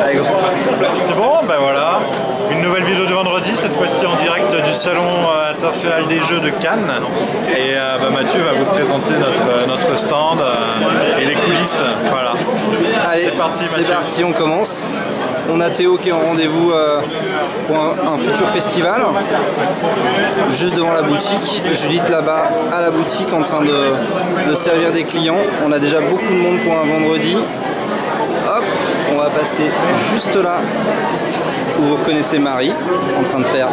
C'est bon, ben voilà, une nouvelle vidéo de vendredi, cette fois-ci en direct du Salon international des jeux de Cannes. Et Mathieu va vous présenter notre stand et les coulisses. Voilà. Allez, c'est parti Mathieu. C'est parti, on commence. On a Théo qui est en rendez-vous pour un futur festival, juste devant la boutique. Judith là-bas à la boutique en train de servir des clients. On a déjà beaucoup de monde pour un vendredi. Hop, on va passer juste là où vous reconnaissez Marie en train de faire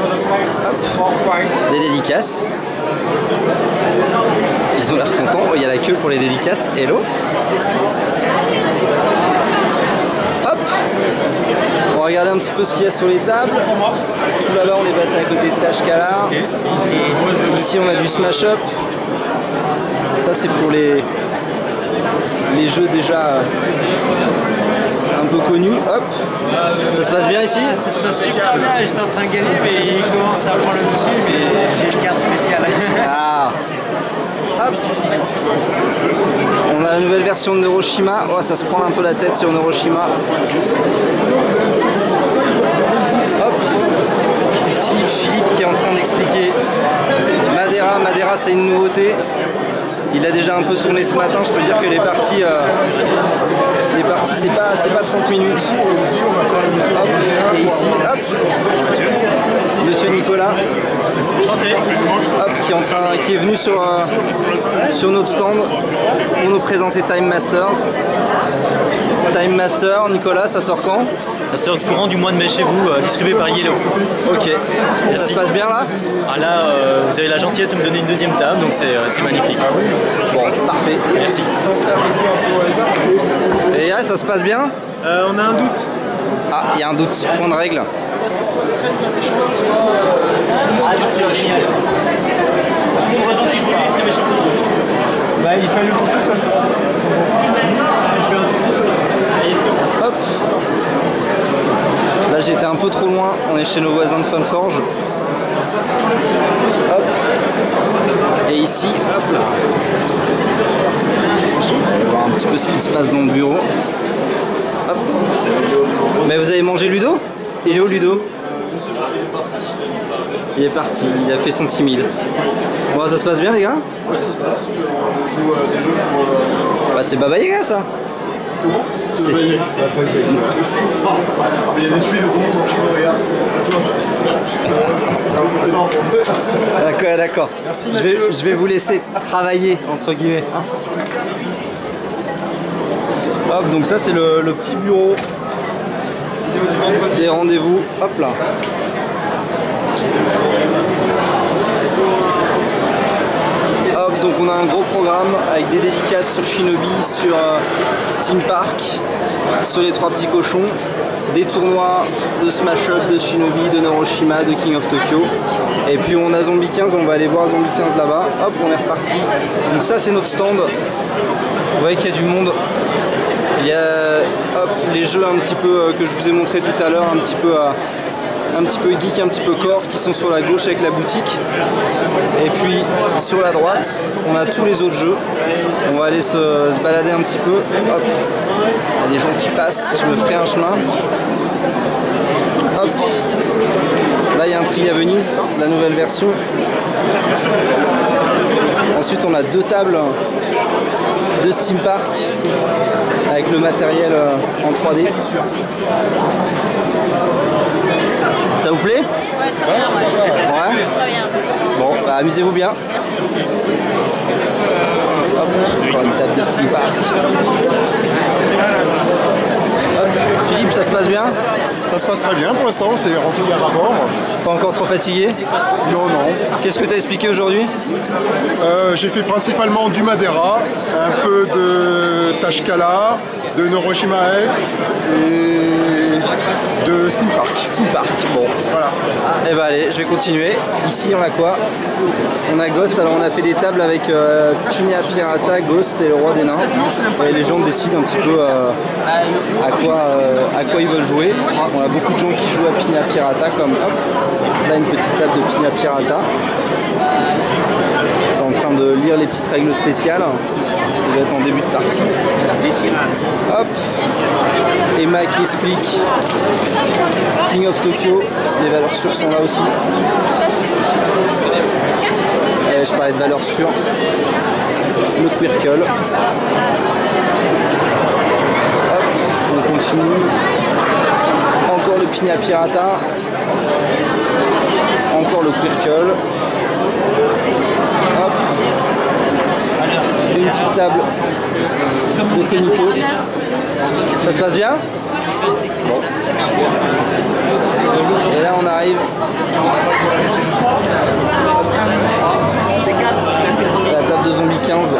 des dédicaces. Ils ont l'air contents. Il y a la queue pour les dédicaces. Hello. Hop. On va regarder un petit peu ce qu'il y a sur les tables. Tout là-bas, on est passé à côté de Tashkala. Ici, on a du Smash Up. Ça, c'est pour les jeux déjà un peu connus. Hop. Ça se passe bien ici? Ça se passe super bien. J'étais en train de gagner, mais il commence à prendre le dessus. Mais j'ai une carte spéciale. Ah. Hop. On a la nouvelle version de Neuroshima. Oh, ça se prend un peu la tête sur Neuroshima. Hop. Ici, Philippe qui est en train d'expliquer Madeira. Madeira, c'est une nouveauté. Il a déjà un peu tourné ce matin. Je peux dire que les parties c'est pas 30 minutes. Hop. Et ici, hop. Monsieur Nicolas. Hop, qui est venu sur notre stand pour nous présenter Time Masters. Time Master, Nicolas, ça sort quand? Ça sort courant du mois de mai chez vous, distribué par Yellow. Ok. Et ça se passe bien là? Ah là, vous avez la gentillesse de me donner une deuxième table, donc c'est magnifique. Bon, parfait. Merci. Et là, ça se passe bien? On a un doute. Ah, il y a un doute. Point de règle. Bah, il fait le tour tout seul. Hop. Là j'étais un peu trop loin, on est chez nos voisins de Funforge. Hop. Et ici, hop là. On va voir un petit peu ce qui se passe dans le bureau. Hop. Mais vous avez mangé Ludo? Il est où Ludo? Je sais pas, il est parti. Il est parti, il a fait son timide. Bon, ça se passe bien les gars? Ouais, ça se passe. On joue des jeux pour... Bah c'est Baba Yaga ça. Comment? C'est Baba Yaga. Il y a des tuiles rondes, je regarde. D'accord, d'accord. Merci Mathieu. Je vais vous laisser travailler entre guillemets. Hop, donc ça c'est le petit bureau. Vidéo du vendredi. Des rendez-vous. Hop là. Hop, donc on a un gros programme avec des dédicaces sur Shinobi, sur Steam Park, sur les trois petits cochons, des tournois de Smash Up, de Shinobi, de Neuroshima, de King of Tokyo. Et puis on a Zombie 15, on va aller voir Zombie 15 là-bas. Hop, on est reparti. Donc ça c'est notre stand. Vous voyez qu'il y a du monde. Il y a hop, les jeux un petit peu que je vous ai montré tout à l'heure, un petit peu geek, un petit peu core, qui sont sur la gauche avec la boutique. Et puis sur la droite, on a tous les autres jeux. On va aller se balader un petit peu. Hop. Il y a des gens qui passent, je me ferai un chemin. Hop. Là il y a un tri à Venise, la nouvelle version. Ensuite on a deux tables de Steam Park avec le matériel en 3D. Ça vous plaît? Ouais. Bon, bah, amusez-vous bien. Hop, encore une table de Steam Park. Hop. Philippe, ça se passe bien? Ça se passe très bien pour l'instant, c'est rempli à rapport. Pas encore trop fatigué? Non, non. Qu'est-ce que tu as expliqué aujourd'hui? J'ai fait principalement du Madeira, un peu de Tashkala, de Neuroshima X et de Steam Park. Steam Park, bon. Voilà. Et bah allez, je vais continuer. Ici on a quoi? On a Ghost, alors on a fait des tables avec Pina Pirata, Ghost et le roi des nains. Et les gens décident un petit peu à quoi ils veulent jouer. On a beaucoup de gens qui jouent à Pina Pirata, comme hop, là une petite table de Pina Pirata. C'est en train de lire les petites règles spéciales. doit être en début de partie. Hop. Emma qui explique King of Tokyo. Les valeurs sûres sont là aussi. Et je parlais de valeurs sûres. Le Quirkle. Hop, on continue. Encore le Pina Pirata. Encore le Quirkle. Hop. Une petite table de Cognito. Ça se passe bien? Bon. Et là on arrive à la table de Zombie 15.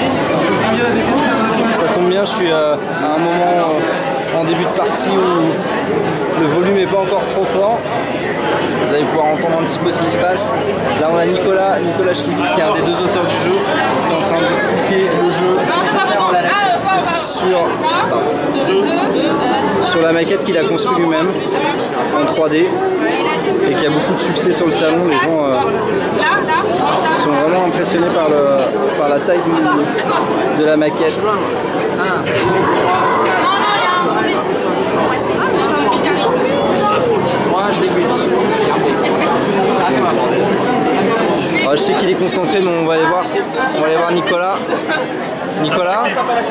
Ça tombe bien, je suis à un moment en début de partie où le volume n'est pas encore trop fort. Vous allez pouvoir entendre un petit peu ce qui se passe. Là on a Nicolas Schlivitz qui est un des deux auteurs du jeu, qui est en train d'expliquer le jeu sur la maquette qu'il a construite lui-même en 3D et qui a beaucoup de succès sur le salon. Les gens sont vraiment impressionnés par la taille de la maquette. Je sais qu'il est concentré, mais on va aller voir Nicolas. Nicolas,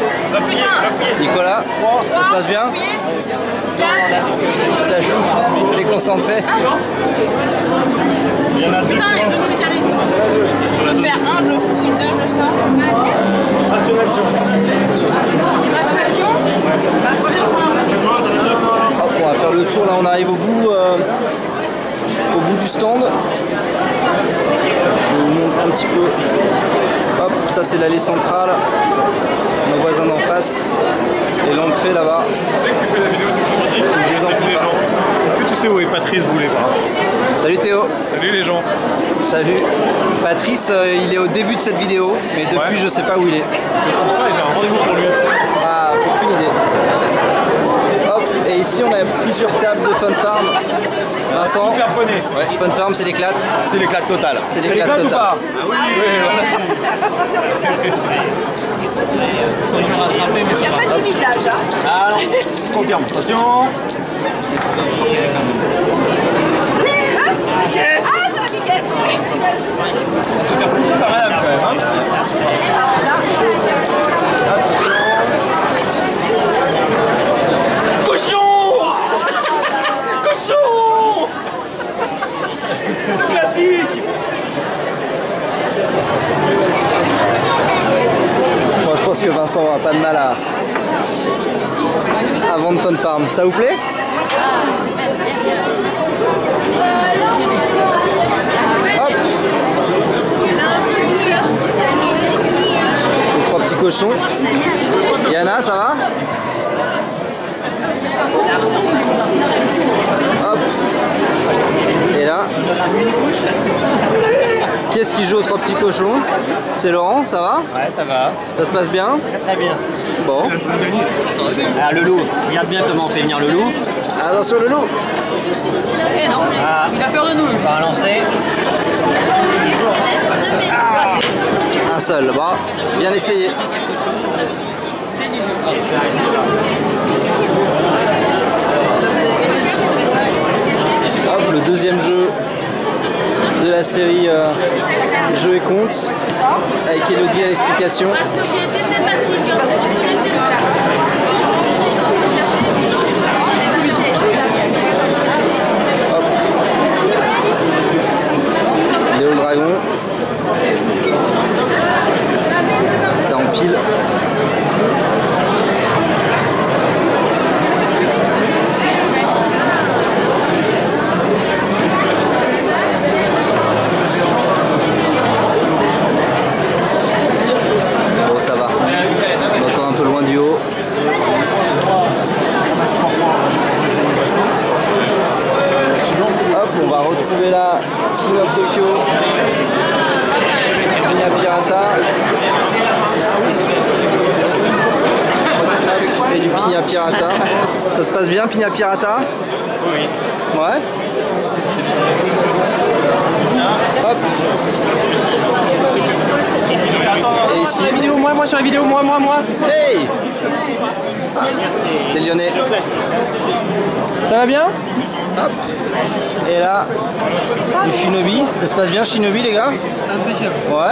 ça se passe bien? Ça joue, t'es concentré? Il y en a deux. Putain, il y a deux zombies qui arrivent. Je vais faire un, je le fous, deux, je le sors. Reste une action. Je reviens sur la route. Hop, on va faire le tour, là on arrive au bout du stand. Je vais vous montrer un petit peu. Hop, ça c'est l'allée centrale. Nos voisins d'en face. Et l'entrée là-bas. Tu sais que tu fais la vidéo du vendredi, les gens. Est-ce que tu sais où est Patrice Boulet? Salut Théo. Salut les gens. Salut. Patrice, il est au début de cette vidéo, mais depuis je sais pas où il est. Je comprends pas, j'ai un rendez-vous pour lui. Ah, aucune idée. Hop, et ici on a plusieurs tables de Fun Farm. Vincent, Ouais. Fun Farm c'est l'éclate. C'est l'éclate totale. C'est l'éclate ou totale. pas? Ah oui. Ils sont durs à attraper, mais ça va. Pas de village, hein. Ah non, je confirme. Attention. Ah, c'est la vitesse. En tout cas, plutôt pas mal quand même. Hein. Cochon! Cochon! Le classique! Bon, je pense que Vincent aura pas de mal à vendre Fun Farm. Ça vous plaît? Hop. Les trois petits cochons. Yana, ça va? Hop. Et là. Qui est-ce qui joue aux trois petits cochons? C'est Laurent, ça va? Ouais, ça va. Ça se passe bien? Très bien. Bon. Ah, le loup. Regarde bien comment on fait venir le loup. Attention le loup! Eh non, il a peur de nous. On va lancer. Un seul, bon, bien essayé. Hop, le deuxième jeu de la série Jeux et Contes, avec Elodie à l'explication. Parce que j'ai été sympathique. Léo le Dragon. Ça empile. Bon, ça va. On est encore un peu loin du haut. Hop, on va retrouver là King of Tokyo, Pina Pirata et du Pina Pirata. Ça se passe bien Pina Pirata? Oui. Ouais. Hop. Et ici, vidéo, moi sur la vidéo, moi. hey, des Lyonnais. Ça va bien? Hop. Et là, du Shinobi. Ça se passe bien Shinobi les gars? Impeccable. Ouais.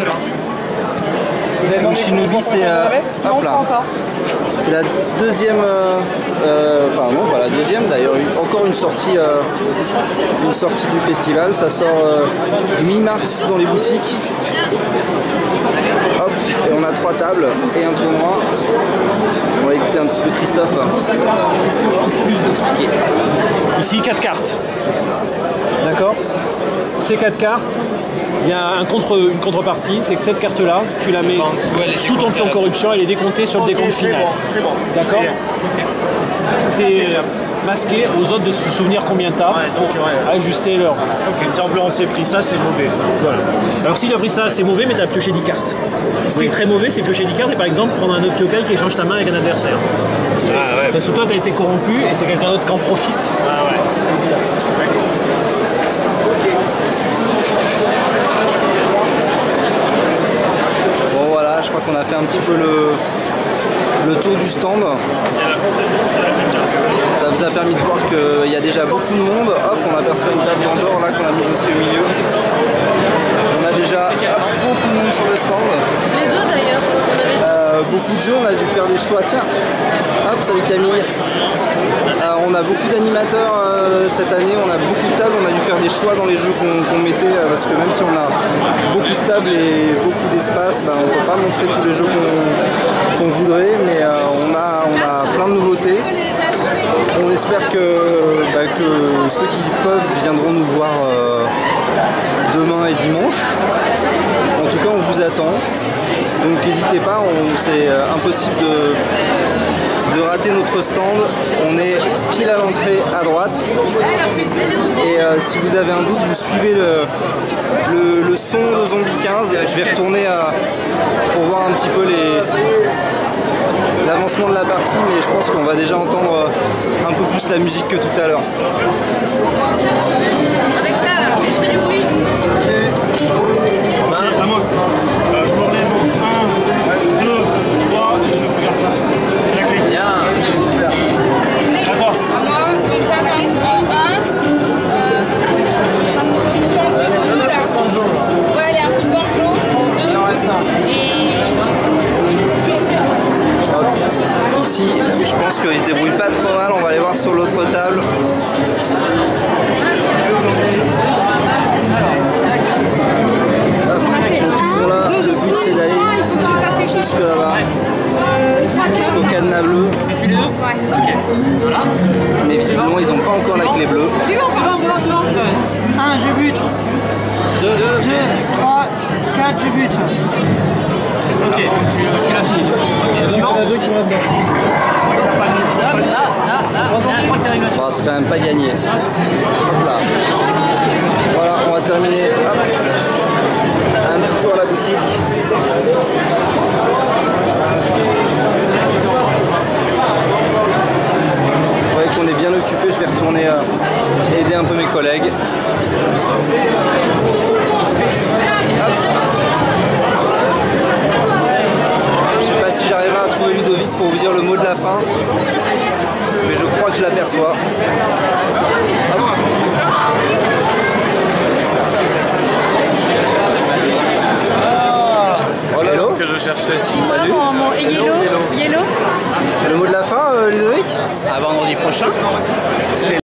Donc Shinobi c'est hop là. C'est la deuxième, enfin non pas la deuxième d'ailleurs, encore une sortie du festival. Ça sort mi-mars dans les boutiques. Hop, et on a 3 tables et un tournoi. On va écouter un petit peu Christophe expliquer. Ici 4 cartes. D'accord? Ces 4 cartes, il y a une contrepartie, c'est que cette carte-là, tu la mets sous ton plan corruption, elle est décomptée sur le décompte final. D'accord? C'est masqué aux autres de se souvenir combien t'as pour ajuster l'heure. Si en blanc on s'est pris ça, c'est mauvais. Voilà. Alors s'il a pris ça, c'est mauvais, mais tu as pioché 10 cartes. Ce qui est très mauvais, c'est piocher 10 cartes et par exemple prendre un autre yokai qui échange ta main avec un adversaire. Parce que toi, tu as été corrompu et c'est quelqu'un d'autre qui en profite. Bon voilà, je crois qu'on a fait un petit peu le tour du stand. Ça vous a permis de voir qu'il y a déjà beaucoup de monde. Hop, on aperçoit une table d'Andorre là qu'on a mise aussi au milieu. On a déjà beaucoup de monde sur le stand. Les deux d'ailleurs. Beaucoup de jeux, on a dû faire des choix. Tiens, hop, salut Camille. On a beaucoup d'animateurs cette année, on a beaucoup de tables, on a dû faire des choix dans les jeux qu'on mettait parce que même si on a beaucoup de tables et beaucoup d'espace, on ne peut pas montrer tous les jeux qu'on voudrait, mais on a plein de nouveautés. On espère que ceux qui peuvent viendront nous voir demain et dimanche. En tout cas, on vous attend. Donc n'hésitez pas, c'est impossible de rater notre stand. On est pile à l'entrée à droite. Et si vous avez un doute, vous suivez le son de Zombie 15. Je vais retourner pour voir un petit peu l'avancement de la partie, mais je pense qu'on va déjà entendre un peu plus la musique que tout à l'heure. Avec ça, je fais du bruit. À moi. Je me relève 1, 2, 3 et je regarde ça. C'est la clé. Bien. À toi. Ouais, il y a un coup de banjo. Il en reste un. Ici, je pense qu'ils se débrouillent pas trop mal. On va aller voir sur l'autre table. Donc ils sont là, le but c'est d'aller jusque là-bas, jusqu'au cadenas bleu. Tu les deux? Ouais. Ok. Voilà. Mais visiblement ils n'ont pas encore la clé bleue. C'est bon. 1, je bute. 2, 3, 4, je bute. Ok, tu l'as fini. Ok, suivant. Bon, c'est quand même pas gagné. Hop là. Voilà, on va terminer. Hop. Un petit tour à la boutique. Vous voyez qu'on est bien occupé, je vais retourner aider un peu mes collègues. Hop. Je sais pas si j'arriverai à trouver Ludovic pour vous dire le mot de la fin, mais je crois que je l'aperçois. Hop. Voilà Hello. que je cherchais. Salut. Mon yellow. Le mot de la fin, Ludovic? À vendredi prochain.